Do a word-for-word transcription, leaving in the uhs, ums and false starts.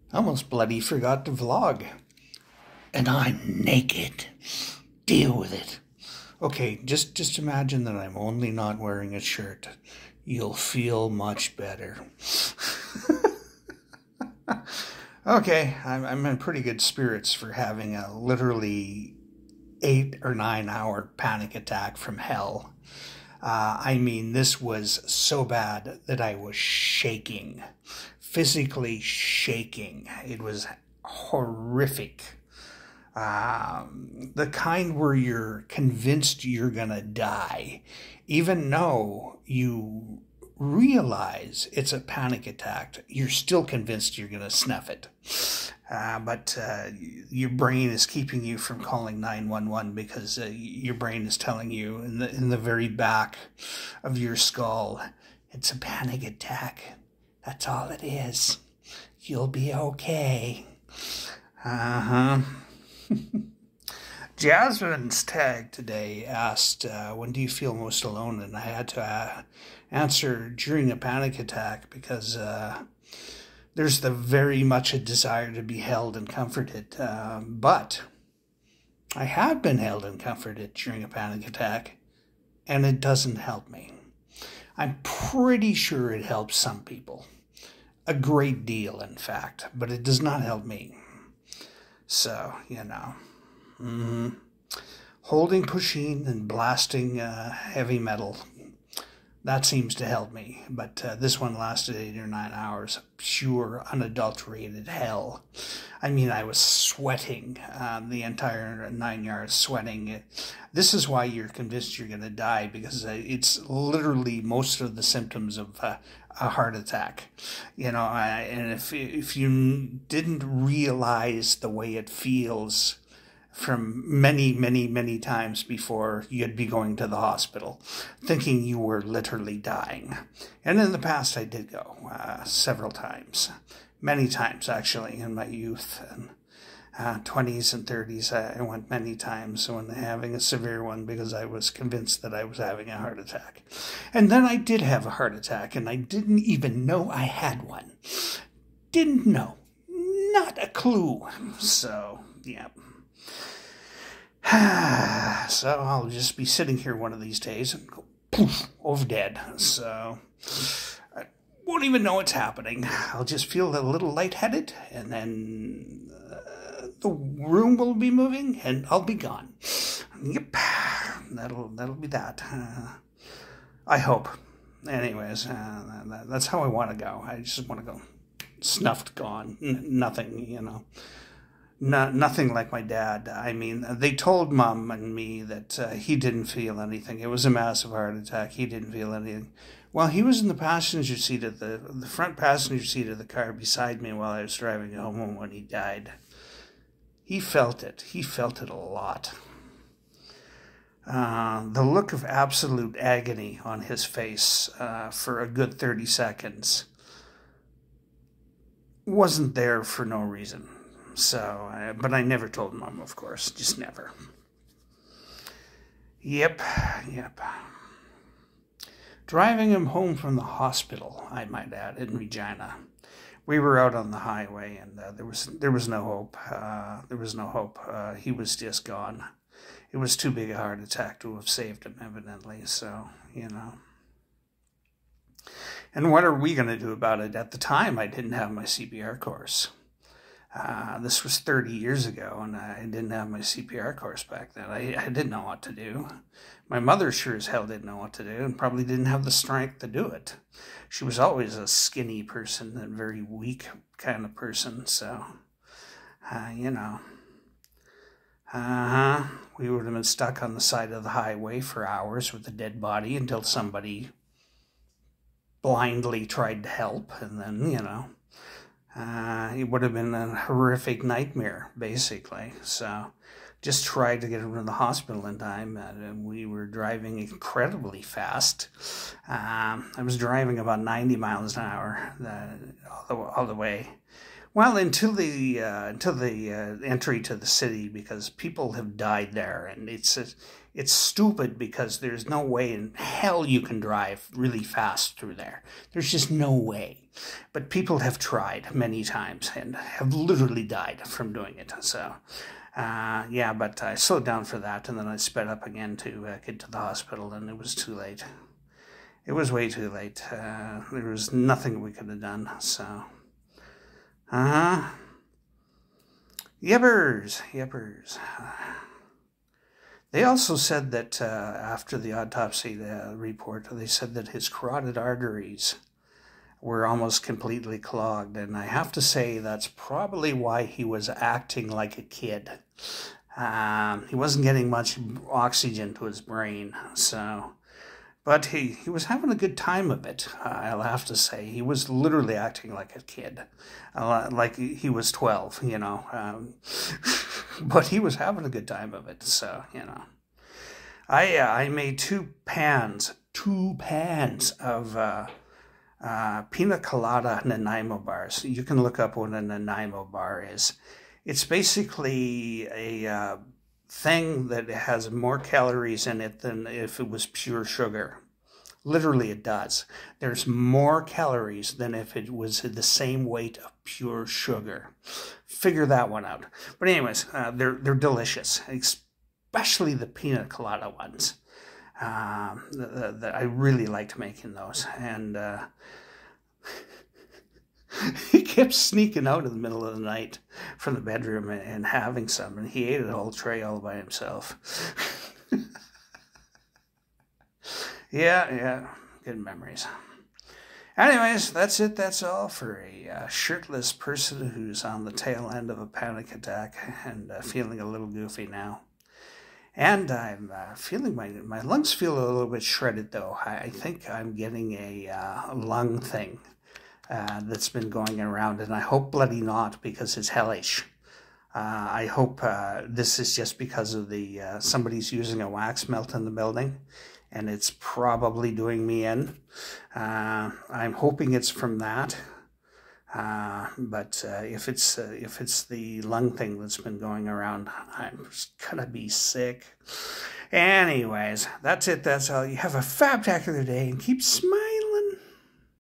I almost bloody forgot to vlog. And I'm naked. Deal with it. Okay, just, just imagine that I'm only not wearing a shirt. You'll feel much better. Okay, I'm, I'm in pretty good spirits for having a literally eight or nine hour panic attack from hell. Uh, I mean, this was so bad that I was shaking, physically shaking. It was horrific. Um, the kind where you're convinced you're going to die, even though you realize it's a panic attack, you're still convinced you're going to snuff it. Uh, but uh, your brain is keeping you from calling nine one one because uh, your brain is telling you in the in the very back of your skull, it's a panic attack. That's all it is. You'll be okay. Uh-huh. Jasmine's tag today asked, uh, when do you feel most alone? And I had to uh, answer during a panic attack because uh, there's the very much a desire to be held and comforted. Uh, but I have been held and comforted during a panic attack, and it doesn't help me. I'm pretty sure it helps some people. A great deal, in fact, but it does not help me. So, you know. Mm-hmm. Holding Pusheen and blasting uh, heavy metal, that seems to help me. But uh, this one lasted eight or nine hours. Pure, unadulterated hell. I mean, I was sweating um, the entire nine yards, sweating. This is why you're convinced you're going to die, because uh, it's literally most of the symptoms of uh, a heart attack. You know, I, and if if you didn't realize the way it feels from many, many, many times before, you'd be going to the hospital thinking you were literally dying. And in the past, I did go uh, several times, many times actually in my youth and uh, twenties and thirties. I went many times when having a severe one because I was convinced that I was having a heart attack. And then I did have a heart attack, and I didn't even know I had one. Didn't know. Not a clue. So, yeah. So I'll just be sitting here one of these days and go poof, over dead. So I won't even know what's happening. I'll just feel a little lightheaded, and then uh, the room will be moving, and I'll be gone. Yep, that'll that'll be that. Uh, I hope. Anyways, uh, that's how I want to go. I just want to go snuffed, gone, N- nothing, you know. No, nothing like my dad. I mean, they told Mom and me that uh, he didn't feel anything. It was a massive heart attack. He didn't feel anything. Well, he was in the passenger seat of the the front passenger seat of the car beside me while I was driving home when he died. He felt it. He felt it a lot. Uh, the look of absolute agony on his face uh, for a good thirty seconds wasn't there for no reason. So, uh, but I never told Mom, of course, just never. Yep, yep. Driving him home from the hospital, I might add, in Regina. We were out on the highway, and uh, there was there was no hope. Uh, there was no hope. Uh, he was just gone. It was too big a heart attack to have saved him, evidently. So, you know. And what are we going to do about it? At the time, I didn't have my C P R course. Uh, this was thirty years ago, and I didn't have my C P R course back then. I, I didn't know what to do. My mother sure as hell didn't know what to do, and probably didn't have the strength to do it. She was always a skinny person, a very weak kind of person, so, uh, you know. Uh-huh. We would have been stuck on the side of the highway for hours with a dead body until somebody blindly tried to help, and then, you know. Uh, it would have been a horrific nightmare, basically. So just tried to get him to the hospital in time. Uh, we were driving incredibly fast. Um, I was driving about ninety miles an hour uh, all, the, all the way. Well, until the uh, until the uh, entry to the city, because people have died there, and it's uh, it's stupid because there's no way in hell you can drive really fast through there. There's just no way. But people have tried many times and have literally died from doing it. So, uh, yeah, but I slowed down for that, and then I sped up again to uh, get to the hospital, and it was too late. It was way too late. Uh, there was nothing we could have done. So. Uh-huh. Yippers, yippers. They also said that uh, after the autopsy uh, report, they said that his carotid arteries were almost completely clogged. And I have to say that's probably why he was acting like a kid. Um, he wasn't getting much oxygen to his brain, so... But he, he was having a good time of it, uh, I'll have to say. He was literally acting like a kid, uh, like he was twelve, you know. Um, but he was having a good time of it, so, you know. I uh, I made two pans, two pans of uh, uh, pina colada Nanaimo bars. You can look up what a Nanaimo bar is. It's basically a... Uh, thing that has more calories in it than if it was pure sugar. Literally, it does. There's more calories than if it was the same weight of pure sugar. Figure that one out. But anyways, uh, they're they're delicious, especially the pina colada ones. Uh, the, the, the, I really liked making those, and uh, he kept sneaking out in the middle of the night from the bedroom and, and having some, and he ate a whole tray all by himself. yeah, yeah, good memories. Anyways, that's it. That's all for a uh, shirtless person who's on the tail end of a panic attack and uh, feeling a little goofy now. And I'm uh, feeling my my lungs feel a little bit shredded though. I, I think I'm getting a uh, lung thing. Uh, that's been going around, and I hope bloody not, because it's hellish. Uh, I hope uh, this is just because of the uh, somebody's using a wax melt in the building, and it's probably doing me in. Uh, I'm hoping it's from that, uh, but uh, if it's uh, if it's the lung thing that's been going around, I'm just gonna be sick. Anyways, that's it. That's all. You have a fabtacular day, and keep smiling.